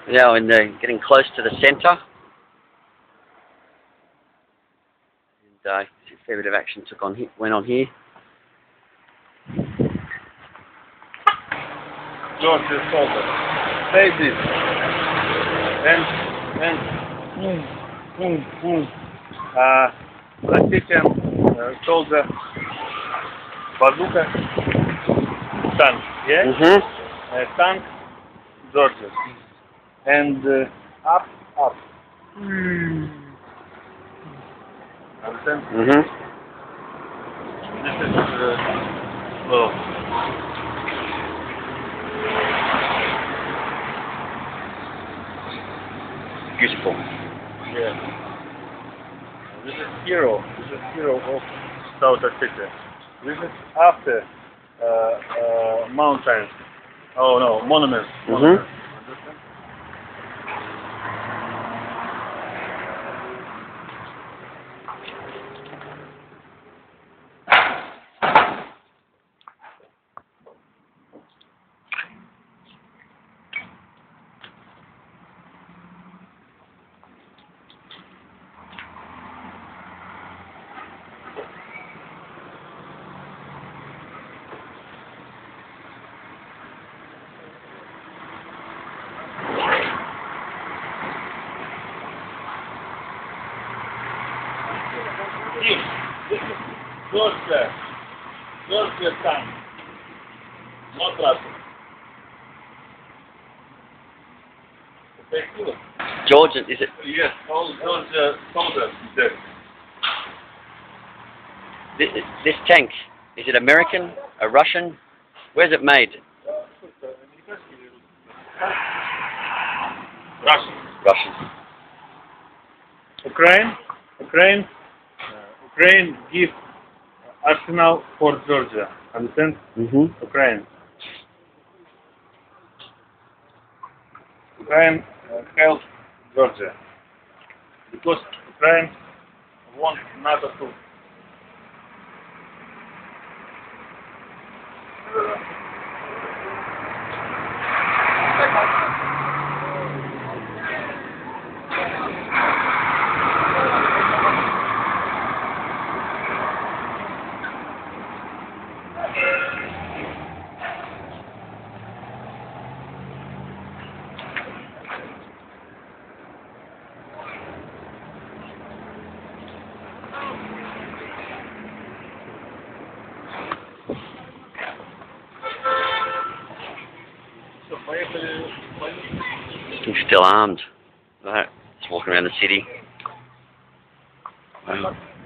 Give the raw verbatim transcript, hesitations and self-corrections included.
Now in the getting close to the centre, and uh, a fair bit of action took on he went on here. George is soldier. Say this. And and boom, boom, boom. Uh, Russian uh, soldier. Bazooka. Tank. Yes. Mhm. Uh, tank. Georgia. And uh, up, up. Understand? Mhm. This is uh, well. Beautiful. Yeah. This is hero. This is hero of South Ossetia. This is after uh, uh, mountains. Oh no, monuments. Mhm. Monuments. Understand? This is Georgia. Georgia tank. Not Russia. Thank you. Georgian, is it? Yes, all Georgia soldiers there. This, this tank, is it American? A Russian? Where's it made? Russian. Russian. Ukraine. Ukraine. Uh, Ukraine give arsenal for Georgia. Understand? Mhm. Ukraine. Ukraine uh, help Georgia because Ukraine want NATO too. So, поехали, поехали. He's still armed. Right. Just walking around the city. Wow.